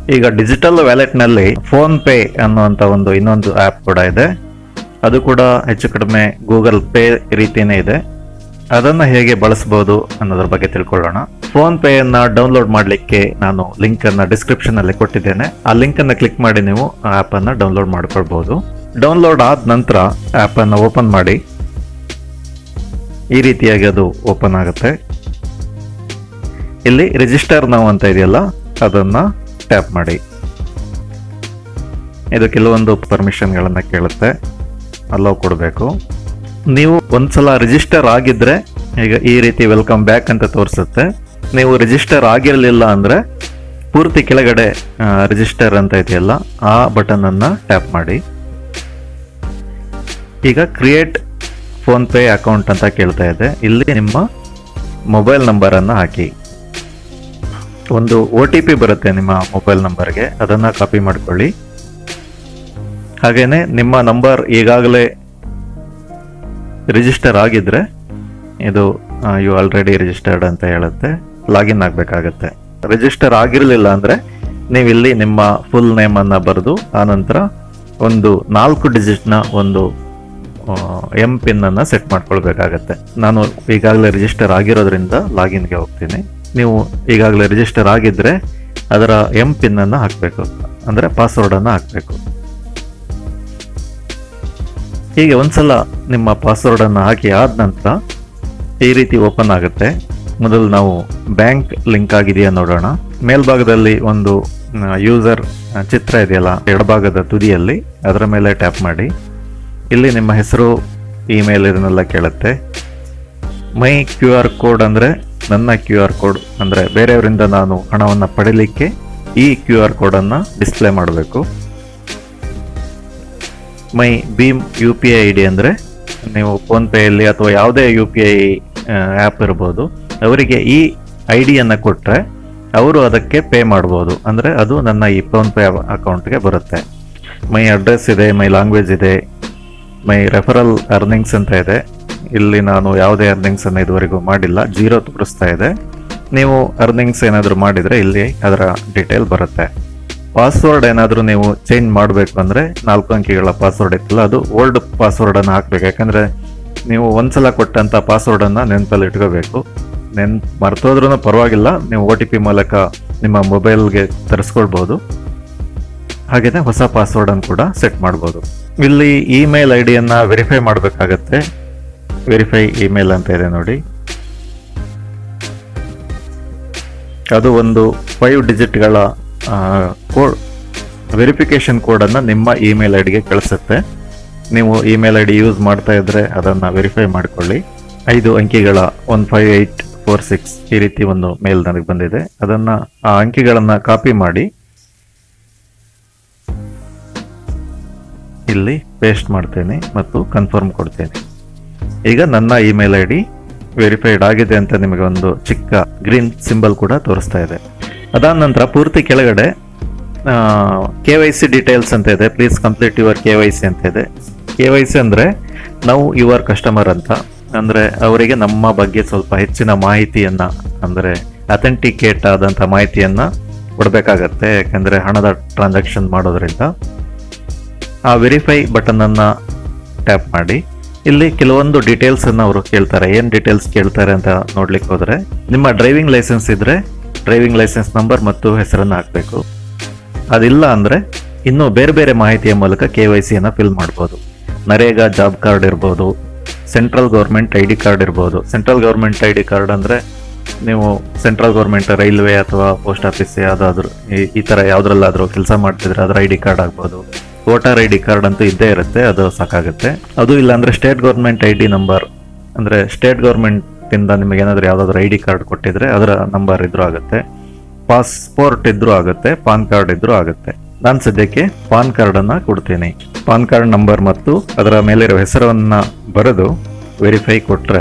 ಈಗ digital ವ್ಯಾಲೆಟ್ನಲ್ಲಿ phone pay ಅನ್ನುವಂಥ ಇನ್ನೊಂದು ಆ್ಯಪ್ ಕೂಡ ಇದೆ. ಅದು ಕೂಡ ಹೆಚ್ಚು ಕಡಿಮೆ ಗೂಗಲ್ ಪೇ ರೀತಿಯೇ ಇದೆ. ಅದನ್ನು ಹೇಗೆ ಬಳಸಬಹುದು ಅನ್ನೋದ್ರ ಬಗ್ಗೆ ತಿಳ್ಕೊಳ್ಳೋಣ. ಫೋನ್ ಪೇ ಅನ್ನ ಡೌನ್ಲೋಡ್ ಮಾಡಲಿಕ್ಕೆ ನಾನು ಲಿಂಕ್ ಅನ್ನ ಡಿಸ್ಕ್ರಿಪ್ಷನ್ ಅಲ್ಲಿ ಕೊಟ್ಟಿದ್ದೇನೆ. ಆ ಲಿಂಕ್ ಅನ್ನ ಕ್ಲಿಕ್ ಮಾಡಿ ನೀವು ಆ್ಯಪ್ ಅನ್ನ ಡೌನ್ಲೋಡ್ ಮಾಡ್ಕೊಳ್ಬಹುದು. ಡೌನ್ಲೋಡ್ ಆದ ನಂತರ ಆ್ಯಪ್ ಅನ್ನ ಓಪನ್ ಮಾಡಿ. ಈ ರೀತಿಯಾಗಿ ಅದು ಓಪನ್ ಆಗುತ್ತೆ. ಇಲ್ಲಿ ರಿಜಿಸ್ಟರ್ ನೌ ಅಂತ ಇದೆಯಲ್ಲ, ಅದನ್ನ ಟ್ಯಾಪ್ ಮಾಡಿ. ಇದು ಕೆಲವೊಂದು ಪರ್ಮಿಷನ್ಗಳನ್ನ ಕೇಳುತ್ತೆ, ಅಲೋ ಕೊಡಬೇಕು. ನೀವು ಒಂದ್ಸಲ ರಿಜಿಸ್ಟರ್ ಆಗಿದ್ರೆ ಈಗ ಈ ರೀತಿ ವೆಲ್ಕಮ್ ಬ್ಯಾಕ್ ಅಂತ ತೋರಿಸುತ್ತೆ. ನೀವು ರಿಜಿಸ್ಟರ್ ಆಗಿರಲಿಲ್ಲ ಅಂದ್ರೆ ಪೂರ್ತಿ ಕೆಳಗಡೆ ರಿಜಿಸ್ಟರ್ ಅಂತ ಇದೆಯಲ್ಲ, ಆ ಬಟನ್ ಅನ್ನ ಟ್ಯಾಪ್ ಮಾಡಿ. ಈಗ ಕ್ರಿಯೇಟ್ ಫೋನ್ ಪೇ ಅಕೌಂಟ್ ಅಂತ ಕೇಳ್ತಾ ಇದೆ. ಇಲ್ಲಿ ನಿಮ್ಮ ಮೊಬೈಲ್ ನಂಬರ್ ಅನ್ನ ಹಾಕಿ. ಒಂದು OTP ಬರುತ್ತೆ ನಿಮ್ಮ ಮೊಬೈಲ್ ನಂಬರ್ಗೆ, ಅದನ್ನ ಕಾಪಿ ಮಾಡ್ಕೊಳ್ಳಿ. ಹಾಗೇನೆ ನಿಮ್ಮ ನಂಬರ್ ಈಗಾಗಲೇ ರಿಜಿಸ್ಟರ್ ಆಗಿದ್ರೆ ಇದು ಯು ಆಲ್ರೆಡಿ ರಿಜಿಸ್ಟರ್ಡ್ ಅಂತ ಹೇಳುತ್ತೆ. ಲಾಗಿನ್ ಆಗಬೇಕಾಗತ್ತೆ. ರಿಜಿಸ್ಟರ್ ಆಗಿರಲಿಲ್ಲ ಅಂದ್ರೆ ನೀವು ಇಲ್ಲಿ ನಿಮ್ಮ ಫುಲ್ ನೇಮ್ ಅನ್ನ ಬರೆದು ಆನಂತರ ಒಂದು 4 ಡಿಜಿಟ್ನ ಒಂದು MPIN ಅನ್ನ ಸೆಟ್ ಮಾಡ್ಕೊಳ್ಬೇಕಾಗತ್ತೆ. ನಾನು ಈಗಾಗಲೇ ರಿಜಿಸ್ಟರ್ ಆಗಿರೋದ್ರಿಂದ ಲಾಗಿನ್ಗೆ ಹೋಗ್ತೀನಿ. ನೀವು ಈಗಾಗಲೇ ರಿಜಿಸ್ಟರ್ ಆಗಿದ್ರೆ ಅದರ MPIN ಅನ್ನ ಹಾಕಬೇಕು, ಅಂದ್ರೆ ಪಾಸ್ವರ್ಡ್ ಅನ್ನ ಹಾಕಬೇಕು. ಹೀಗೆ ಒಂದ್ಸಲ ನಿಮ್ಮ ಪಾಸ್ವರ್ಡ್ ಅನ್ನ ಹಾಕಿ ಆದ ನಂತರ ಈ ರೀತಿ ಓಪನ್ ಆಗುತ್ತೆ. ಮೊದಲು ನಾವು ಬ್ಯಾಂಕ್ ಲಿಂಕ್ ಆಗಿದೆಯಾ ನೋಡೋಣ. ಮೇಲ್ಭಾಗದಲ್ಲಿ ಒಂದು ಯೂಸರ್ ಚಿತ್ರ ಇದೆಯಲ್ಲ ಎಡಭಾಗದ ತುದಿಯಲ್ಲಿ, ಅದರ ಮೇಲೆ ಟ್ಯಾಪ್ ಮಾಡಿ. ಇಲ್ಲಿ ನಿಮ್ಮ ಹೆಸರು, ಇಮೇಲ್ ಇದನ್ನೆಲ್ಲ ಕೇಳುತ್ತೆ. ಮೈ QR ಕೋಡ್ ಅಂದ್ರೆ ನನ್ನ QR ಕೋಡ್, ಅಂದ್ರೆ ಬೇರೆಯವರಿಂದ ನಾನು ಹಣವನ್ನು ಪಡಿಲಿಕ್ಕೆ ಈ QR ಕೋಡ್ ಅನ್ನ ಡಿಸ್ಪ್ಲೇ ಮಾಡಬೇಕು. ಮೈ ಭೀಮ್ UPI ID ಅಂದ್ರೆ ನೀವು ಫೋನ್ ಪೇಯಲ್ಲಿ ಅಥವಾ ಯಾವುದೇ UPI ಆ್ಯಪ್ ಇರ್ಬೋದು, ಅವರಿಗೆ ಈ ID ಅನ್ನ ಕೊಟ್ಟರೆ ಅವರು ಅದಕ್ಕೆ ಪೇ ಮಾಡ್ಬೋದು. ಅಂದ್ರೆ ಅದು ನನ್ನ ಈ ಫೋನ್ ಪೇ ಅಕೌಂಟ್ಗೆ ಬರುತ್ತೆ. ಮೈ ಅಡ್ರೆಸ್ ಇದೆ, ಮೈ ಲ್ಯಾಂಗ್ವೇಜ್ ಇದೆ, ಮೈ ರೆಫರಲ್ ಅರ್ನಿಂಗ್ಸ್ ಅಂತ ಇದೆ. ಇಲ್ಲಿ ನಾನು ಯಾವುದೇ ಅರ್ನಿಂಗ್ಸ್ ಅನ್ನು ಇದುವರೆಗೂ ಮಾಡಿಲ್ಲ, 0 ತೋರಿಸ್ತಾ ಇದೆ. ನೀವು ಅರ್ನಿಂಗ್ಸ್ ಏನಾದರೂ ಮಾಡಿದರೆ ಇಲ್ಲಿ ಅದರ ಡೀಟೇಲ್ ಬರುತ್ತೆ. ಪಾಸ್ವರ್ಡ್ ಏನಾದರೂ ನೀವು ಚೇಂಜ್ ಮಾಡಬೇಕು ಅಂದರೆ 4 ಅಂಕಿಗಳ ಪಾಸ್ವರ್ಡ್ ಇತ್ತಲ್ಲ, ಅದು ಓಲ್ಡ್ ಪಾಸ್ವರ್ಡನ್ನು ಹಾಕಬೇಕು. ಯಾಕಂದರೆ ನೀವು ಒಂದ್ಸಲ ಕೊಟ್ಟಂಥ ಪಾಸ್ವರ್ಡನ್ನು ನೆನಪಲ್ಲಿ ಇಟ್ಕೋಬೇಕು. ಮರ್ತೋದ್ರೂ ಪರವಾಗಿಲ್ಲ, ನೀವು OTP ಮೂಲಕ ನಿಮ್ಮ ಮೊಬೈಲ್ಗೆ ತರಿಸ್ಕೊಳ್ಬೋದು. ಹಾಗೆಯೇ ಹೊಸ ಪಾಸ್ವರ್ಡನ್ನು ಕೂಡ ಸೆಟ್ ಮಾಡ್ಬೋದು. ಇಲ್ಲಿ ಇಮೇಲ್ ಐಡಿಯನ್ನು ವೆರಿಫೈ ಮಾಡಬೇಕಾಗತ್ತೆ. ವೆರಿಫೈ ಇಮೇಲ್ ಅಂತ ಇದೆ ನೋಡಿ, ಅದು ಒಂದು 5 ಡಿಜಿಟ್ಗಳ ಕೋಡ್, ವೆರಿಫಿಕೇಶನ್ ಕೋಡನ್ನು ನಿಮ್ಮ ಇಮೇಲ್ ಐಡಿಗೆ ಕಳಿಸುತ್ತೆ. ನೀವು ಇಮೇಲ್ ID ಯೂಸ್ ಮಾಡ್ತಾ ಇದ್ರೆ ಅದನ್ನು ವೆರಿಫೈ ಮಾಡಿಕೊಳ್ಳಿ. 5 ಅಂಕಿಗಳ 15846 ಈ ರೀತಿ ಒಂದು ಮೇಲ್ ನನಗೆ ಬಂದಿದೆ. ಅದನ್ನು ಆ ಅಂಕಿಗಳನ್ನು ಕಾಪಿ ಮಾಡಿ ಇಲ್ಲಿ ಪೇಸ್ಟ್ ಮಾಡ್ತೇನೆ ಮತ್ತು ಕನ್ಫರ್ಮ್ ಕೊಡ್ತೇನೆ. ಈಗ ನನ್ನ ಇಮೇಲ್ ID ವೆರಿಫೈಡ್ ಆಗಿದೆ ಅಂತ ನಿಮಗೆ ಒಂದು ಚಿಕ್ಕ ಗ್ರೀನ್ ಸಿಂಬಲ್ ಕೂಡ ತೋರಿಸ್ತಾ ಇದೆ. ಅದಾದ ನಂತರ ಪೂರ್ತಿ ಕೆಳಗಡೆ KYC ಡೀಟೇಲ್ಸ್ ಅಂತ ಇದೆ. ಪ್ಲೀಸ್ ಕಂಪ್ಲೀಟ್ ಯುವರ್ KYC ಅಂತ ಇದೆ. KYC ಅಂದರೆ ನಾವು ಯುವರ್ ಕಸ್ಟಮರ್ ಅಂತ, ಅಂದರೆ ಅವರಿಗೆ ನಮ್ಮ ಬಗ್ಗೆ ಸ್ವಲ್ಪ ಹೆಚ್ಚಿನ ಮಾಹಿತಿಯನ್ನು, ಅಂದರೆ ಅಥೆಂಟಿಕೇಟ್ ಆದಂಥ ಮಾಹಿತಿಯನ್ನು ಕೊಡಬೇಕಾಗತ್ತೆ. ಯಾಕೆಂದರೆ ಹಣದ ಟ್ರಾನ್ಸಾಕ್ಷನ್ ಮಾಡೋದ್ರಿಂದ. ಆ ವೆರಿಫೈ ಬಟನನ್ನು ಟ್ಯಾಪ್ ಮಾಡಿ. ಇಲ್ಲಿ ಕೆಲವೊಂದು ಡೀಟೇಲ್ಸನ್ನು ಅವರು ಕೇಳ್ತಾರೆ. ಏನು ಡೀಟೇಲ್ಸ್ ಕೇಳ್ತಾರೆ ಅಂತ ನೋಡ್ಲಿಕ್ಕೆ ಹೋದರೆ, ನಿಮ್ಮ ಡ್ರೈವಿಂಗ್ ಲೈಸೆನ್ಸ್ ಇದ್ದರೆ ಡ್ರೈವಿಂಗ್ ಲೈಸೆನ್ಸ್ ನಂಬರ್ ಮತ್ತು ಹೆಸರನ್ನು ಹಾಕಬೇಕು. ಅದಿಲ್ಲ ಅಂದರೆ ಇನ್ನೂ ಬೇರೆ ಬೇರೆ ಮಾಹಿತಿಯ ಮೂಲಕ KYCಯನ್ನು ಫಿಲ್ ಮಾಡ್ಬೋದು. ನರೇಗಾ ಜಾಬ್ ಕಾರ್ಡ್ ಇರ್ಬೋದು, ಸೆಂಟ್ರಲ್ ಗೌರ್ಮೆಂಟ್ ID ಕಾರ್ಡ್ ಇರ್ಬೋದು. ಸೆಂಟ್ರಲ್ ಗೌರ್ಮೆಂಟ್ ID ಕಾರ್ಡ್ ಅಂದರೆ ನೀವು ಸೆಂಟ್ರಲ್ ಗೌರ್ಮೆಂಟ್ ರೈಲ್ವೆ ಅಥವಾ ಪೋಸ್ಟ್ ಆಫೀಸ್ ಯಾವುದಾದ್ರೂ ಈ ಥರ ಯಾವುದ್ರಲ್ಲಾದರೂ ಕೆಲಸ ಮಾಡ್ತಿದ್ರೆ ಅದರ ID ಕಾರ್ಡ್ ಆಗ್ಬೋದು. ವೋಟರ್ ID ಕಾರ್ಡ್ ಅಂತೂ ಇದ್ದೇ ಇರುತ್ತೆ, ಅದು ಸಾಕಾಗುತ್ತೆ. ಅದು ಇಲ್ಲ ಅಂದರೆ ಸ್ಟೇಟ್ ಗೌರ್ಮೆಂಟ್ ID ನಂಬರ್, ಅಂದರೆ ಸ್ಟೇಟ್ ಗೌರ್ಮೆಂಟಿಂದ ನಿಮಗೆ ಏನಾದರೂ ಯಾವುದಾದ್ರೂ ID ಕಾರ್ಡ್ ಕೊಟ್ಟಿದ್ರೆ ಅದರ ನಂಬರ್ ಇದ್ರೂ ಆಗುತ್ತೆ. ಪಾಸ್ಪೋರ್ಟ್ ಇದ್ರೂ ಆಗುತ್ತೆ, ಪಾನ್ ಕಾರ್ಡ್ ಇದ್ರೂ ಆಗುತ್ತೆ. ನಾನು ಸದ್ಯಕ್ಕೆ ಪಾನ್ ಕಾರ್ಡನ್ನು ಕೊಡ್ತೀನಿ. ಪಾನ್ ಕಾರ್ಡ್ ನಂಬರ್ ಮತ್ತು ಅದರ ಮೇಲಿರೋ ಹೆಸರನ್ನು ಬರೆದು ವೆರಿಫೈ ಕೊಟ್ಟರೆ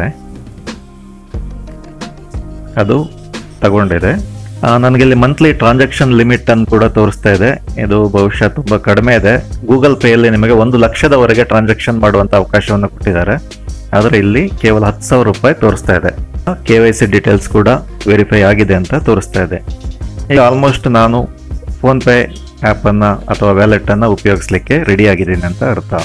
ಅದು ತಗೊಂಡಿದೆ. ನನಗಿಲ್ಲಿ ಮಂತ್ಲಿ ಟ್ರಾನ್ಸಾಕ್ಷನ್ ಲಿಮಿಟ್ ಅನ್ನು ಕೂಡ ತೋರಿಸ್ತಾ ಇದೆ. ಇದು ಬಹುಶಃ ತುಂಬ ಕಡಿಮೆ ಇದೆ. ಗೂಗಲ್ ಪೇಯಲ್ಲಿ ನಿಮಗೆ 1 ಲಕ್ಷದವರೆಗೆ ಟ್ರಾನ್ಸಾಕ್ಷನ್ ಮಾಡುವಂಥ ಅವಕಾಶವನ್ನು ಕೊಟ್ಟಿದ್ದಾರೆ. ಆದರೆ ಇಲ್ಲಿ ಕೇವಲ 10,000 ರೂಪಾಯಿ ತೋರಿಸ್ತಾ ಇದೆ. KYC ಡೀಟೇಲ್ಸ್ ಕೂಡ ವೆರಿಫೈ ಆಗಿದೆ ಅಂತ ತೋರಿಸ್ತಾ ಇದೆ. ಈಗ ಆಲ್ಮೋಸ್ಟ್ ನಾನು ಫೋನ್ಪೇ ಆ್ಯಪನ್ನು ಅಥವಾ ವ್ಯಾಲೆಟನ್ನು ಉಪಯೋಗಿಸ್ಲಿಕ್ಕೆ ರೆಡಿ ಆಗಿದ್ದೀನಿ ಅಂತ ಅರ್ಥ.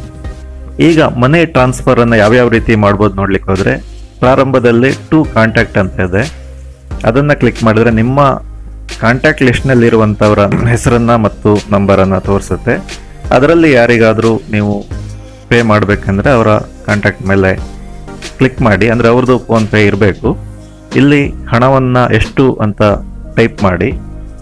ಈಗ ಮನಿ ಟ್ರಾನ್ಸ್ಫರನ್ನು ಯಾವ್ಯಾವ ರೀತಿ ಮಾಡ್ಬೋದು ನೋಡ್ಲಿಕ್ಕೆ ಹೋದರೆ, ಪ್ರಾರಂಭದಲ್ಲಿ ಟು ಕಾಂಟ್ಯಾಕ್ಟ್ ಅಂತ ಇದೆ. ಅದನ್ನು ಕ್ಲಿಕ್ ಮಾಡಿದ್ರೆ ನಿಮ್ಮ ಕಾಂಟ್ಯಾಕ್ಟ್ ಲಿಸ್ಟ್ನಲ್ಲಿರುವಂಥವರ ಹೆಸರನ್ನು ಮತ್ತು ನಂಬರನ್ನು ತೋರಿಸುತ್ತೆ. ಅದರಲ್ಲಿ ಯಾರಿಗಾದರೂ ನೀವು ಪೇ ಮಾಡಬೇಕಂದ್ರೆ ಅವರ ಕಾಂಟ್ಯಾಕ್ಟ್ ಮೇಲೆ ಕ್ಲಿಕ್ ಮಾಡಿ, ಅಂದರೆ ಅವ್ರದ್ದು ಫೋನ್ಪೇ ಇರಬೇಕು. ಇಲ್ಲಿ ಹಣವನ್ನು ಎಷ್ಟು ಅಂತ ಟೈಪ್ ಮಾಡಿ,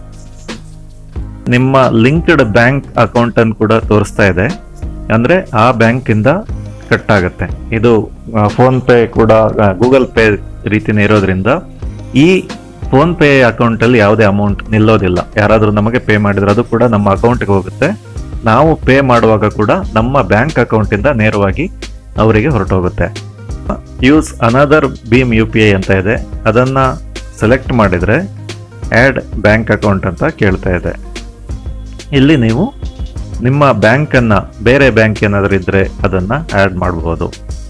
ನಿಮ್ಮ ಲಿಂಕ್ಡ್ ಬ್ಯಾಂಕ್ ಅಕೌಂಟನ್ನು ಕೂಡ ತೋರಿಸ್ತಾ ಇದೆ, ಅಂದರೆ ಆ ಬ್ಯಾಂಕಿಂದ ಕಟ್ ಆಗುತ್ತೆ. ಇದು ಫೋನ್ಪೇ ಕೂಡ ಗೂಗಲ್ ಪೇ ರೀತಿನೇ ಇರೋದ್ರಿಂದ ಈ ಫೋನ್ಪೇ ಅಕೌಂಟಲ್ಲಿ ಯಾವುದೇ ಅಮೌಂಟ್ ನಿಲ್ಲೋದಿಲ್ಲ. ಯಾರಾದರೂ ನಮಗೆ ಪೇ ಮಾಡಿದ್ರೆ ಅದು ಕೂಡ ನಮ್ಮ ಅಕೌಂಟ್ಗೆ ಹೋಗುತ್ತೆ. ನಾವು ಪೇ ಮಾಡುವಾಗ ಕೂಡ ನಮ್ಮ ಬ್ಯಾಂಕ್ ಅಕೌಂಟಿಂದ ನೇರವಾಗಿ ಅವರಿಗೆ ಹೊರಟೋಗುತ್ತೆ. ಯೂಸ್ ಅನದರ್ ಭೀಮ್ UPI ಅಂತ ಇದೆ, ಅದನ್ನು ಸೆಲೆಕ್ಟ್ ಮಾಡಿದರೆ ಆ್ಯಡ್ ಬ್ಯಾಂಕ್ ಅಕೌಂಟ್ ಅಂತ ಕೇಳ್ತಾ ಇದೆ. ಇಲ್ಲಿ ನೀವು ನಿಮ್ಮ ಬ್ಯಾಂಕನ್ನು, ಬೇರೆ ಬ್ಯಾಂಕ್ ಏನಾದರೂ ಇದ್ದರೆ ಅದನ್ನು ಆ್ಯಡ್ ಮಾಡ್ಬೋದು.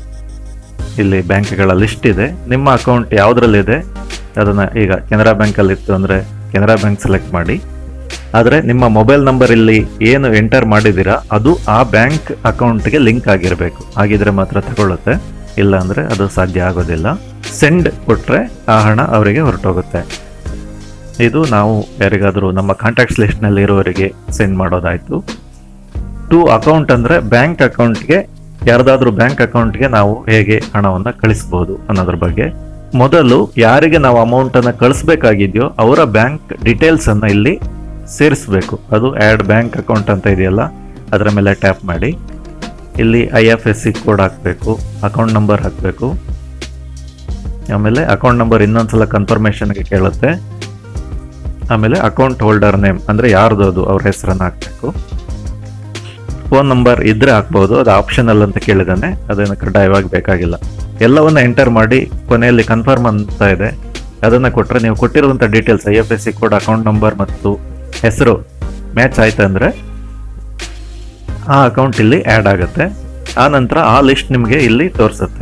ಇಲ್ಲಿ ಬ್ಯಾಂಕ್ಗಳ ಲಿಸ್ಟ್ ಇದೆ. ನಿಮ್ಮ ಅಕೌಂಟ್ ಯಾವುದ್ರಲ್ಲಿದೆ ಅದನ್ನು, ಈಗ ಕೆನರಾ ಬ್ಯಾಂಕಲ್ಲಿ ಇತ್ತು ಅಂದರೆ ಕೆನರಾ ಬ್ಯಾಂಕ್ ಸೆಲೆಕ್ಟ್ ಮಾಡಿ. ಆದರೆ ನಿಮ್ಮ ಮೊಬೈಲ್ ನಂಬರ್ ಇಲ್ಲಿ ಏನು ಎಂಟರ್ ಮಾಡಿದ್ದೀರಾ ಅದು ಆ ಬ್ಯಾಂಕ್ ಅಕೌಂಟ್ಗೆ ಲಿಂಕ್ ಆಗಿರಬೇಕು. ಆಗಿದ್ರೆ ಮಾತ್ರ ತಗೊಳ್ಳುತ್ತೆ, ಇಲ್ಲ ಅಂದರೆ ಅದು ಸಾಧ್ಯ ಆಗೋದಿಲ್ಲ. ಸೆಂಡ್ ಕೊಟ್ಟರೆ ಆ ಹಣ ಅವರಿಗೆ ಹೊರಟೋಗುತ್ತೆ. ಇದು ನಾವು ಯಾರಿಗಾದರೂ ನಮ್ಮ ಕಾಂಟ್ಯಾಕ್ಟ್ಸ್ ಲಿಸ್ಟ್ನಲ್ಲಿ ಇರೋವರಿಗೆ ಸೆಂಡ್ ಮಾಡೋದಾಯಿತು. ಟು ಅಕೌಂಟ್ ಅಂದರೆ ಬ್ಯಾಂಕ್ ಅಕೌಂಟ್ಗೆ, ಯಾರ್ದಾದ್ರೂ ಬ್ಯಾಂಕ್ ಅಕೌಂಟ್ಗೆ ನಾವು ಹೇಗೆ ಹಣವನ್ನು ಕಳಿಸ್ಬೋದು ಅನ್ನೋದ್ರ ಬಗ್ಗೆ. ಮೊದಲು ಯಾರಿಗೆ ನಾವು ಅಮೌಂಟನ್ನು ಕಳಿಸ್ಬೇಕಾಗಿದೆಯೋ ಅವರ ಬ್ಯಾಂಕ್ ಡೀಟೇಲ್ಸನ್ನು ಇಲ್ಲಿ ಸೇರಿಸಬೇಕು. ಅದು ಆ್ಯಡ್ ಬ್ಯಾಂಕ್ ಅಕೌಂಟ್ ಅಂತ ಇದೆಯಲ್ಲ, ಅದರ ಮೇಲೆ ಟ್ಯಾಪ್ ಮಾಡಿ. ಇಲ್ಲಿ IFSC ಕೋಡ್ ಹಾಕಬೇಕು, ಅಕೌಂಟ್ ನಂಬರ್ ಹಾಕಬೇಕು. ಆಮೇಲೆ ಅಕೌಂಟ್ ನಂಬರ್ ಇನ್ನೊಂದ್ಸಲ ಕನ್ಫರ್ಮೇಷನ್ಗೆ ಕೇಳುತ್ತೆ. ಆಮೇಲೆ ಅಕೌಂಟ್ ಹೋಲ್ಡರ್ ನೇಮ್, ಅಂದರೆ ಯಾರ್ದು ಅದು ಅವ್ರ ಹೆಸರನ್ನು ಹಾಕಬೇಕು. ಫೋನ್ ನಂಬರ್ ಇದ್ರೆ ಹಾಕ್ಬೋದು, ಅದು ಆಪ್ಷನಲ್ ಅಂತ ಕೇಳಿದಾನೆ, ಅದನ್ನು ಕಡ್ಡಾಯವಾಗಿ ಬೇಕಾಗಿಲ್ಲ. ಎಲ್ಲವನ್ನು ಎಂಟರ್ ಮಾಡಿ ಕೊನೆಯಲ್ಲಿ ಕನ್ಫರ್ಮ್ ಅಂತ ಇದೆ, ಅದನ್ನು ಕೊಟ್ಟರೆ ನೀವು ಕೊಟ್ಟಿರುವಂಥ details IFSC code, account number ಮತ್ತು ಹೆಸರು ಮ್ಯಾಚ್ ಆಯ್ತು ಅಂದರೆ ಆ ಅಕೌಂಟ್ ಇಲ್ಲಿ ಆ್ಯಡ್ ಆಗುತ್ತೆ. ಆ ನಂತರ ಆ ಲಿಸ್ಟ್ ನಿಮಗೆ ಇಲ್ಲಿ ತೋರಿಸುತ್ತೆ.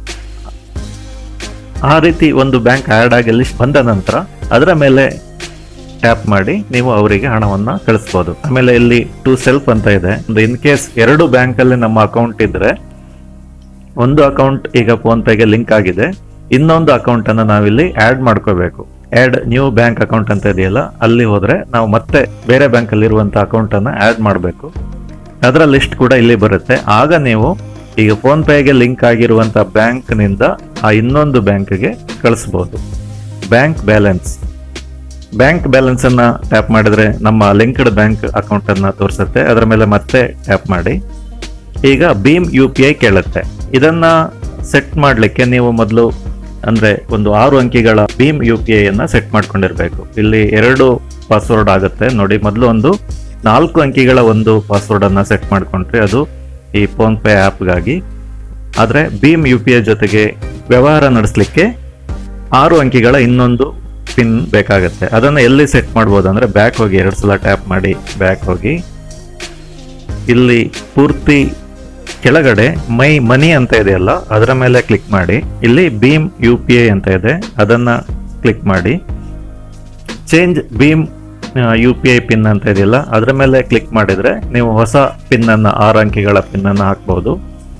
ಆ ರೀತಿ ಒಂದು ಬ್ಯಾಂಕ್ ಆ್ಯಡ್ ಆಗಿ ಲಿಸ್ಟ್ ಬಂದ ನಂತರ ಅದರ ಮೇಲೆ ಟ್ಯಾಪ್ ಮಾಡಿ ನೀವು ಅವರಿಗೆ ಹಣವನ್ನು ಕಳಿಸ್ಬೋದು. ಆಮೇಲೆ ಇಲ್ಲಿ ಟು ಸೆಲ್ಫ್ ಅಂತ ಇದೆ. ಇನ್ ಕೇಸ್ ಎರಡು ಬ್ಯಾಂಕಲ್ಲಿ ನಮ್ಮ ಅಕೌಂಟ್ ಇದ್ರೆ, ಒಂದು ಅಕೌಂಟ್ ಈಗ ಫೋನ್ಪೇಗೆ ಲಿಂಕ್ ಆಗಿದೆ, ಇನ್ನೊಂದು ಅಕೌಂಟನ್ನು ನಾವಿಲ್ಲಿ ಆ್ಯಡ್ ಮಾಡ್ಕೋಬೇಕು. ಆ್ಯಡ್ ನ್ಯೂ ಬ್ಯಾಂಕ್ ಅಕೌಂಟ್ ಅಂತ ಇದೆಯಲ್ಲ, ಅಲ್ಲಿ ಹೋದರೆ ನಾವು ಮತ್ತೆ ಬೇರೆ ಬ್ಯಾಂಕಲ್ಲಿ ಇರುವಂಥ ಅಕೌಂಟನ್ನು ಆ್ಯಡ್ ಮಾಡಬೇಕು. ಅದರ ಲಿಸ್ಟ್ ಕೂಡ ಇಲ್ಲಿ ಬರುತ್ತೆ. ಆಗ ನೀವು ಈಗ ಫೋನ್ಪೇಗೆ ಲಿಂಕ್ ಆಗಿರುವಂಥ ಬ್ಯಾಂಕ್ನಿಂದ ಆ ಇನ್ನೊಂದು ಬ್ಯಾಂಕ್ಗೆ ಕಳಿಸ್ಬೋದು. ಬ್ಯಾಂಕ್ ಬ್ಯಾಲೆನ್ಸನ್ನು ಟ್ಯಾಪ್ ಮಾಡಿದರೆ ನಮ್ಮ ಲಿಂಕ್ಡ್ ಬ್ಯಾಂಕ್ ಅಕೌಂಟನ್ನು ತೋರಿಸುತ್ತೆ. ಅದರ ಮೇಲೆ ಮತ್ತೆ ಟ್ಯಾಪ್ ಮಾಡಿ. ಈಗ ಭೀಮ್ UPI ಕೇಳುತ್ತೆ. ಇದನ್ನು ಸೆಟ್ ಮಾಡಲಿಕ್ಕೆ ನೀವು ಮೊದಲು, ಅಂದರೆ ಒಂದು 6 ಅಂಕಿಗಳ ಭೀಮ್ UPIಯನ್ನು ಸೆಟ್ ಮಾಡ್ಕೊಂಡಿರಬೇಕು. ಇಲ್ಲಿ 2 ಪಾಸ್ವರ್ಡ್ ಆಗುತ್ತೆ ನೋಡಿ. ಮೊದಲು ಒಂದು 4 ಅಂಕಿಗಳ ಒಂದು ಪಾಸ್ವರ್ಡನ್ನು ಸೆಟ್ ಮಾಡ್ಕೊಂಡ್ರೆ ಅದು ಈ ಫೋನ್ಪೇ ಆ್ಯಪ್ಗಾಗಿ. ಆದರೆ ಭೀಮ್ UPI ಜೊತೆಗೆ ವ್ಯವಹಾರ ನಡೆಸಲಿಕ್ಕೆ 6 ಅಂಕಿಗಳ ಇನ್ನೊಂದು ಪಿನ್ ಬೇಕಾಗುತ್ತೆ. ಅದನ್ನು ಎಲ್ಲಿ ಸೆಟ್ ಮಾಡ್ಬೋದು ಅಂದರೆ ಬ್ಯಾಕ್ ಹೋಗಿ 2 ಸಲ ಟ್ಯಾಪ್ ಮಾಡಿ ಬ್ಯಾಕ್ ಹೋಗಿ, ಇಲ್ಲಿ ಪೂರ್ತಿ ಕೆಳಗಡೆ ಮೈ ಮನಿ ಅಂತ ಇದೆಯಲ್ಲ ಅದರ ಮೇಲೆ ಕ್ಲಿಕ್ ಮಾಡಿ. ಇಲ್ಲಿ ಭೀಮ್ UPI ಅಂತ ಇದೆ, ಅದನ್ನು ಕ್ಲಿಕ್ ಮಾಡಿ. ಚೇಂಜ್ ಭೀಮ್ UPI ಪಿನ್ ಅಂತ ಇದೆಯಲ್ಲ ಅದರ ಮೇಲೆ ಕ್ಲಿಕ್ ಮಾಡಿದರೆ ನೀವು ಹೊಸ ಪಿನ್ನನ್ನು 6 ಅಂಕಿಗಳ ಪಿನ್ನನ್ನು ಹಾಕ್ಬೋದು.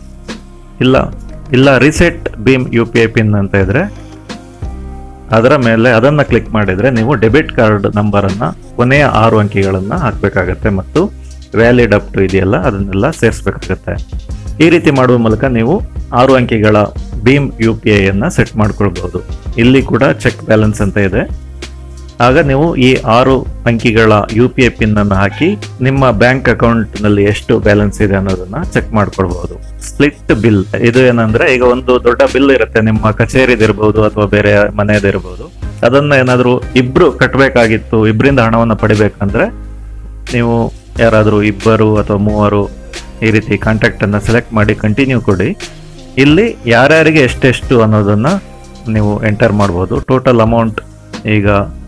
ಇಲ್ಲ ರಿಸೆಟ್ ಭೀಮ್ UPI ಪಿನ್ ಅಂತ ಇದ್ರೆ ಅದರ ಮೇಲೆ ಅದನ್ನು ಕ್ಲಿಕ್ ಮಾಡಿದರೆ ನೀವು ಡೆಬಿಟ್ ಕಾರ್ಡ್ ನಂಬರನ್ನು, ಕೊನೆಯ 6 ಅಂಕಿಗಳನ್ನು ಹಾಕಬೇಕಾಗತ್ತೆ ಮತ್ತು ವ್ಯಾಲಿಡ್ ಅಪ್ ಟು ಇದೆಯಲ್ಲ ಅದನ್ನೆಲ್ಲ ಸೇರಿಸಬೇಕಾಗತ್ತೆ. ಈ ರೀತಿ ಮಾಡುವ ಮೂಲಕ ನೀವು 6 ಅಂಕಿಗಳ ಭೀಮ್ UPIಯನ್ನು ಸೆಟ್ ಮಾಡ್ಕೊಳ್ಬಹುದು. ಇಲ್ಲಿ ಕೂಡ ಚೆಕ್ ಬ್ಯಾಲೆನ್ಸ್ ಅಂತ ಇದೆ. ಆಗ ನೀವು ಈ 6 ಅಂಕಿಗಳ UPI ಪಿನ್ ಅನ್ನು ಹಾಕಿ ನಿಮ್ಮ ಬ್ಯಾಂಕ್ ಅಕೌಂಟ್ನಲ್ಲಿ ಎಷ್ಟು ಬ್ಯಾಲೆನ್ಸ್ ಇದೆ ಅನ್ನೋದನ್ನ ಚೆಕ್ ಮಾಡ್ಕೊಳ್ಬಹುದು. ಸ್ಪ್ಲಿಟ್ ಬಿಲ್, ಇದು ಏನಂದ್ರೆ ಈಗ ಒಂದು ದೊಡ್ಡ ಬಿಲ್ ಇರುತ್ತೆ, ನಿಮ್ಮ ಕಚೇರಿದಿರ್ಬಹುದು ಅಥವಾ ಬೇರೆ ಮನೆಯದಿರ್ಬಹುದು. ಅದನ್ನ ಏನಾದರೂ ಇಬ್ರು ಕಟ್ಟಬೇಕಾಗಿತ್ತು, ಇಬ್ಬರಿಂದ ಹಣವನ್ನು ಪಡಿಬೇಕಂದ್ರೆ ನೀವು ಯಾರಾದರೂ 2 ಅಥವಾ 3 ಈ ರೀತಿ ಕಾಂಟ್ಯಾಕ್ಟ್ ಅನ್ನ ಸೆಲೆಕ್ಟ್ ಮಾಡಿ ಕಂಟಿನ್ಯೂ ಕೊಡಿ. ಇಲ್ಲಿ ಯಾರ್ಯಾರಿಗೆ ಎಷ್ಟೆಷ್ಟು ಅನ್ನೋದನ್ನ ನೀವು ಎಂಟರ್ ಮಾಡ್ಬೋದು. ಟೋಟಲ್ ಅಮೌಂಟ್ ಈಗ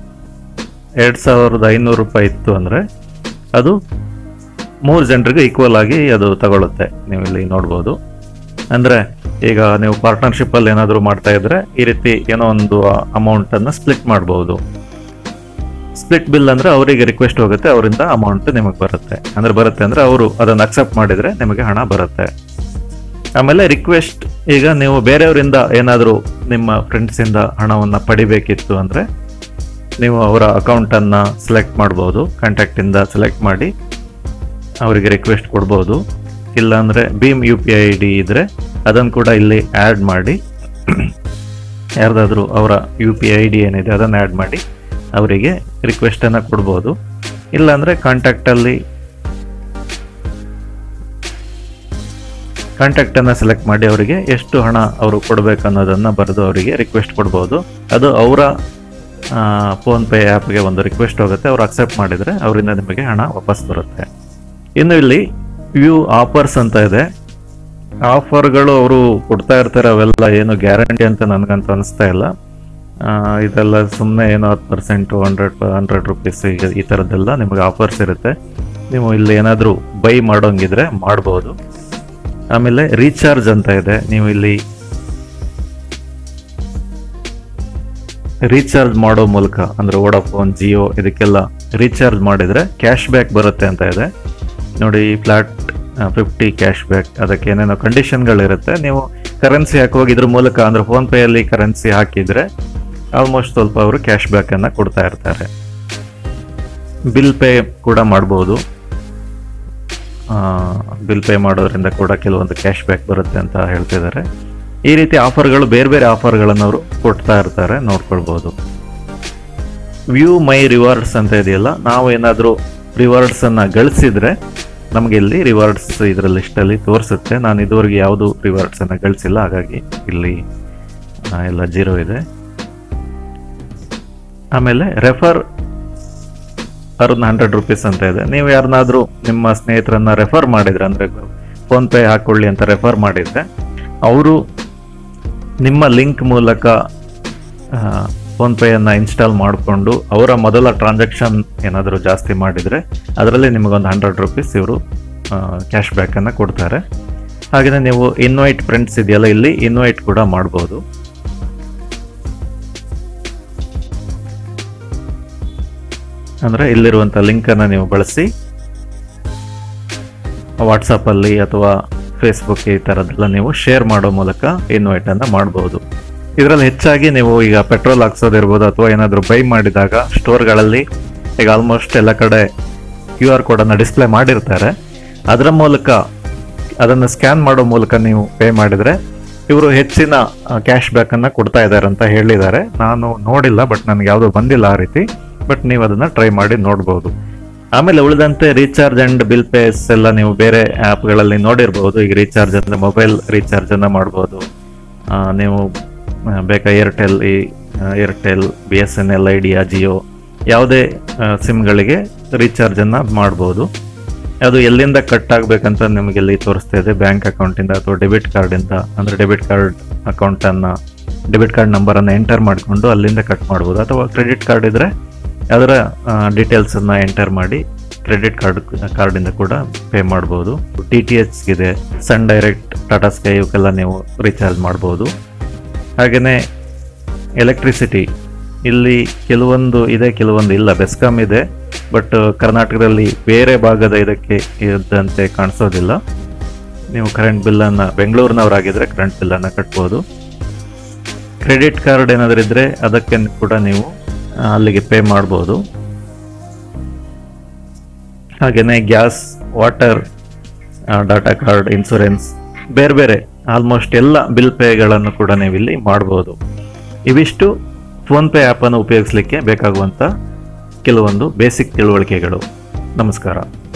2500 ರೂಪಾಯಿ ಇತ್ತು ಅಂದರೆ ಅದು 3 ಜನರಿಗೆ ಈಕ್ವಲ್ ಆಗಿ ಅದು ತಗೊಳುತ್ತೆ. ನೀವು ಇಲ್ಲಿ ನೋಡ್ಬೋದು. ಅಂದರೆ ಈಗ ನೀವು ಪಾರ್ಟ್ನರ್ಶಿಪ್ಪಲ್ಲಿ ಏನಾದರೂ ಮಾಡ್ತಾ ಇದ್ರೆ ಈ ರೀತಿ ಏನೋ ಒಂದು ಅಮೌಂಟನ್ನು ಸ್ಪ್ಲಿಟ್ ಮಾಡ್ಬೋದು. ಸ್ಪ್ಲಿಟ್ ಬಿಲ್ ಅಂದರೆ ಅವರಿಗೆ ರಿಕ್ವೆಸ್ಟ್ ಹೋಗುತ್ತೆ, ಅವರಿಂದ ಅಮೌಂಟ್ ನಿಮಗೆ ಬರುತ್ತೆ. ಅಂದರೆ ಅವರು ಅದನ್ನು ಅಕ್ಸೆಪ್ಟ್ ಮಾಡಿದರೆ ನಿಮಗೆ ಹಣ ಬರುತ್ತೆ. ಆಮೇಲೆ ರಿಕ್ವೆಸ್ಟ್, ಈಗ ನೀವು ಬೇರೆಯವರಿಂದ ಏನಾದರೂ ನಿಮ್ಮ ಫ್ರೆಂಡ್ಸಿಂದ ಹಣವನ್ನು ಪಡಿಬೇಕಿತ್ತು ಅಂದರೆ ನೀವು ಅವರ ಅಕೌಂಟನ್ನು ಸೆಲೆಕ್ಟ್ ಮಾಡ್ಬೋದು. ಕಾಂಟ್ಯಾಕ್ಟಿಂದ ಸೆಲೆಕ್ಟ್ ಮಾಡಿ ಅವರಿಗೆ ರಿಕ್ವೆಸ್ಟ್ ಕೊಡ್ಬೋದು. ಇಲ್ಲಾಂದರೆ ಭೀಮ್ UPI ID ಇದ್ದರೆ ಅದನ್ನು ಕೂಡ ಇಲ್ಲಿ ಆ್ಯಡ್ ಮಾಡಿ, ಯಾರ್ದಾದ್ರೂ ಅವರ UPI ID ಏನಿದೆ ಅದನ್ನು ಆ್ಯಡ್ ಮಾಡಿ ಅವರಿಗೆ ರಿಕ್ವೆಸ್ಟನ್ನು ಕೊಡ್ಬೋದು. ಇಲ್ಲಾಂದರೆ ಕಾಂಟ್ಯಾಕ್ಟನ್ನು ಸೆಲೆಕ್ಟ್ ಮಾಡಿ ಅವರಿಗೆ ಎಷ್ಟು ಹಣ ಅವರು ಕೊಡಬೇಕು ಅನ್ನೋದನ್ನು ಬರೆದು ಅವರಿಗೆ ರಿಕ್ವೆಸ್ಟ್ ಕೊಡ್ಬೋದು. ಅದು ಅವರ ಫೋನ್ಪೇ ಆ್ಯಪ್ಗೆ ಒಂದು ರಿಕ್ವೆಸ್ಟ್ ಹೋಗುತ್ತೆ. ಅವರು ಅಕ್ಸೆಪ್ಟ್ ಮಾಡಿದರೆ ಅವರಿಂದ ನಿಮಗೆ ಹಣ ವಾಪಸ್ ಬರುತ್ತೆ. ಇನ್ನು ಇಲ್ಲಿ ವ್ಯೂ ಆಫರ್ಸ್ ಅಂತ ಇದೆ. ಆಫರ್ಗಳು ಅವರು ಕೊಡ್ತಾ ಇರ್ತಾರೆ, ಅವೆಲ್ಲ ಏನು ಗ್ಯಾರಂಟಿ ಅಂತ ನನಗಂತ ಅನಿಸ್ತಾ ಇಲ್ಲ. ಇದೆಲ್ಲ ಸುಮ್ಮನೆ ಏನೋ 10%, 100 ರೂಪೀಸ್ ಈಗ ಈ ಥರದ್ದೆಲ್ಲ ನಿಮಗೆ ಆಫರ್ಸ್ ಇರುತ್ತೆ. ನೀವು ಇಲ್ಲಿ ಏನಾದರೂ ಬೈ ಮಾಡೋಂಗಿದ್ರೆ ಮಾಡ್ಬೋದು. ಆಮೇಲೆ ರೀಚಾರ್ಜ್ ಅಂತ ಇದೆ. ನೀವು ಇಲ್ಲಿ ರೀಚಾರ್ಜ್ ಮಾಡೋ ಮೂಲಕ, ಅಂದರೆ ವೋಡಾಫೋನ್, ಜಿಯೋ ಇದಕ್ಕೆಲ್ಲ ರೀಚಾರ್ಜ್ ಮಾಡಿದರೆ ಕ್ಯಾಶ್ ಬ್ಯಾಕ್ ಬರುತ್ತೆ ಅಂತ ಇದೆ ನೋಡಿ. ಫ್ಲಾಟ್ 50 ಕ್ಯಾಶ್ ಬ್ಯಾಕ್, ಅದಕ್ಕೆ ಏನೇನೋ ಕಂಡೀಷನ್ಗಳಿರುತ್ತೆ. ನೀವು ಕರೆನ್ಸಿ ಹಾಕುವಾಗ ಇದ್ರ ಮೂಲಕ, ಅಂದರೆ ಫೋನ್ಪೇಯಲ್ಲಿ ಕರೆನ್ಸಿ ಹಾಕಿದರೆ ಆಲ್ಮೋಸ್ಟ್ ಸ್ವಲ್ಪ ಅವರು ಕ್ಯಾಶ್ ಬ್ಯಾಕನ್ನು ಕೊಡ್ತಾ ಇರ್ತಾರೆ. ಬಿಲ್ ಪೇ ಕೂಡ ಮಾಡ್ಬೋದು. ಬಿಲ್ ಪೇ ಮಾಡೋದ್ರಿಂದ ಕೂಡ ಕೆಲವೊಂದು ಕ್ಯಾಶ್ ಬ್ಯಾಕ್ ಬರುತ್ತೆ ಅಂತ ಹೇಳ್ತಿದ್ದಾರೆ. ಈ ರೀತಿ ಆಫರ್ಗಳು, ಬೇರೆ ಬೇರೆ ಆಫರ್ಗಳನ್ನು ಅವರು ಕೊಡ್ತಾ ಇರ್ತಾರೆ, ನೋಡ್ಕೊಳ್ಬೋದು. ವ್ಯೂ ಮೈ ರಿವಾರ್ಡ್ಸ್ ಅಂತ ಇದೆಯಲ್ಲ, ನಾವು ಏನಾದರೂ ರಿವಾರ್ಡ್ಸನ್ನು ಗಳಿಸಿದರೆ ನಮಗೆ ಇಲ್ಲಿ ರಿವಾರ್ಡ್ಸ್ ಇದರ ಲಿಸ್ಟಲ್ಲಿ ತೋರಿಸುತ್ತೆ. ನಾನು ಇದುವರೆಗೆ ಯಾವುದು ರಿವಾರ್ಡ್ಸನ್ನು ಗಳಿಸಿಲ್ಲ, ಹಾಗಾಗಿ ಇಲ್ಲಿ ಎಲ್ಲ 0 ಇದೆ. ಆಮೇಲೆ ರೆಫರ್ ಅರ್ನ್ 100 ರೂಪೀಸ್ ಅಂತ ಇದೆ. ನೀವು ಯಾರನ್ನಾದರೂ ನಿಮ್ಮ ಸ್ನೇಹಿತರನ್ನ ರೆಫರ್ ಮಾಡಿದರೆ, ಅಂದರೆ ಫೋನ್ಪೇ ಹಾಕೊಳ್ಳಿ ಅಂತ ರೆಫರ್ ಮಾಡಿದರೆ, ಅವರು ನಿಮ್ಮ ಲಿಂಕ್ ಮೂಲಕ ಫೋನ್ಪೇಯನ್ನು ಇನ್ಸ್ಟಾಲ್ ಮಾಡಿಕೊಂಡು ಅವರ ಮೊದಲ ಟ್ರಾನ್ಸಾಕ್ಷನ್ ಏನಾದರೂ ಜಾಸ್ತಿ ಮಾಡಿದರೆ ಅದರಲ್ಲಿ ನಿಮಗೊಂದು 100 ರೂಪೀಸ್ ಇವರು ಕ್ಯಾಶ್ ಬ್ಯಾಕನ್ನು ಕೊಡ್ತಾರೆ. ಹಾಗೆಯೇ ನೀವು ಇನ್ವೈಟ್ ಫ್ರೆಂಡ್ಸ್ ಇದೆಯಲ್ಲ, ಇಲ್ಲಿ ಇನ್ವೈಟ್ ಕೂಡ ಮಾಡ್ಬೋದು. ಅಂದರೆ ಇಲ್ಲಿರುವಂಥ ಲಿಂಕನ್ನು ನೀವು ಬಳಸಿ ವಾಟ್ಸಪ್ಪಲ್ಲಿ ಅಥವಾ ಫೇಸ್ಬುಕ್ ಈ ಥರದ್ದೆಲ್ಲ ನೀವು ಶೇರ್ ಮಾಡೋ ಮೂಲಕ ಇನ್ವೈಟನ್ನು ಮಾಡ್ಬೋದು. ಇದರಲ್ಲಿ ಹೆಚ್ಚಾಗಿ ನೀವು ಈಗ ಪೆಟ್ರೋಲ್ ಹಾಕ್ಸೋದಿರ್ಬೋದು ಅಥವಾ ಏನಾದರೂ ಬೈ ಮಾಡಿದಾಗ ಸ್ಟೋರ್ಗಳಲ್ಲಿ ಈಗ ಆಲ್ಮೋಸ್ಟ್ ಎಲ್ಲ ಕಡೆ QR ಕೋಡನ್ನು ಡಿಸ್ಪ್ಲೇ ಮಾಡಿರ್ತಾರೆ. ಅದರ ಮೂಲಕ ಅದನ್ನು ಸ್ಕ್ಯಾನ್ ಮಾಡೋ ಮೂಲಕ ನೀವು ಪೇ ಮಾಡಿದರೆ ಇವರು ಹೆಚ್ಚಿನ ಕ್ಯಾಶ್ ಬ್ಯಾಕನ್ನು ಕೊಡ್ತಾ ಇದ್ದಾರೆ ಅಂತ ಹೇಳಿದ್ದಾರೆ. ನಾನು ನೋಡಿಲ್ಲ, ಬಟ್ ನನಗೆ ಯಾವುದೂ ಬಂದಿಲ್ಲ ಆ ರೀತಿ. ಬಟ್ ನೀವು ಅದನ್ನು ಟ್ರೈ ಮಾಡಿ ನೋಡ್ಬೋದು. ಆಮೇಲೆ ಉಳಿದಂತೆ ರೀಚಾರ್ಜ್ ಆ್ಯಂಡ್ ಬಿಲ್ ಪೇಸ್ ಎಲ್ಲ ನೀವು ಬೇರೆ ಆ್ಯಪ್ಗಳಲ್ಲಿ ನೋಡಿರ್ಬೋದು. ಈಗ ರೀಚಾರ್ಜ್ ಅಂದರೆ ಮೊಬೈಲ್ ರೀಚಾರ್ಜನ್ನು ಮಾಡ್ಬೋದು. ನೀವು ಬೇಕಾ ಏರ್ಟೆಲ್, BSNL, ಐಡಿಯಾ, ಜಿಯೋ ಯಾವುದೇ ಸಿಮ್ಗಳಿಗೆ ರೀಚಾರ್ಜನ್ನು ಮಾಡ್ಬೋದು. ಅದು ಎಲ್ಲಿಂದ ಕಟ್ ಆಗಬೇಕಂತ ನಿಮಗೆ ಇಲ್ಲಿ ತೋರಿಸ್ತಾ ಇದೆ. ಬ್ಯಾಂಕ್ ಅಕೌಂಟಿಂದ ಅಥವಾ ಡೆಬಿಟ್ ಕಾರ್ಡಿಂದ, ಅಂದರೆ ಡೆಬಿಟ್ ಕಾರ್ಡ್ ಅಕೌಂಟನ್ನು, ಡೆಬಿಟ್ ಕಾರ್ಡ್ ನಂಬರನ್ನು ಎಂಟರ್ ಮಾಡಿಕೊಂಡು ಅಲ್ಲಿಂದ ಕಟ್ ಮಾಡ್ಬೋದು. ಅಥವಾ ಕ್ರೆಡಿಟ್ ಕಾರ್ಡ್ ಇದ್ದರೆ ಅದರ ಡೀಟೇಲ್ಸನ್ನು ಎಂಟರ್ ಮಾಡಿ ಕ್ರೆಡಿಟ್ ಕಾರ್ಡಿಂದ ಕೂಡ ಪೇ ಮಾಡ್ಬೋದು. DTH ಇದೆ, ಸನ್ ಡೈರೆಕ್ಟ್, ಟಾಟಾ ಸ್ಕೈ ಇವಕ್ಕೆಲ್ಲ ನೀವು ರೀಚಾರ್ಜ್ ಮಾಡ್ಬೋದು. ಹಾಗೆಯೇ ಎಲೆಕ್ಟ್ರಿಸಿಟಿ ಇಲ್ಲಿ ಕೆಲವೊಂದು ಇದೆ, ಕೆಲವೊಂದು ಇಲ್ಲ. ಬೆಸ್ಕಾಮ್ ಇದೆ, ಬಟ್ ಕರ್ನಾಟಕದಲ್ಲಿ ಬೇರೆ ಭಾಗದ ಇದಕ್ಕೆ ಇದ್ದಂತೆ ಕಾಣಿಸೋದಿಲ್ಲ. ನೀವು ಕರೆಂಟ್ ಬಿಲ್ಲನ್ನು, ಬೆಂಗಳೂರಿನವರಾಗಿದ್ದರೆ ಕರೆಂಟ್ ಬಿಲ್ಲನ್ನು ಕಟ್ಬೋದು. ಕ್ರೆಡಿಟ್ ಕಾರ್ಡ್ ಏನಾದರೂ ಇದ್ದರೆ ಅದಕ್ಕೆ ಕೂಡ ನೀವು ಅಲ್ಲಿಗೆ ಪೇ ಮಾಡ್ಬೋದು. ಹಾಗೆಯೇ gas, water, data card, insurance, ಬೇರೆ ಬೇರೆ ಆಲ್ಮೋಸ್ಟ್ ಎಲ್ಲ ಬಿಲ್ ಪೇಗಳನ್ನು ಕೂಡ ನೀವು ಇಲ್ಲಿ ಮಾಡ್ಬೋದು. ಇವಿಷ್ಟು ಫೋನ್ಪೇ ಆ್ಯಪನ್ನು ಉಪಯೋಗಿಸಲಿಕ್ಕೆ ಬೇಕಾಗುವಂಥ ಕೆಲವೊಂದು ಬೇಸಿಕ್ ತಿಳುವಳಿಕೆಗಳು. ನಮಸ್ಕಾರ.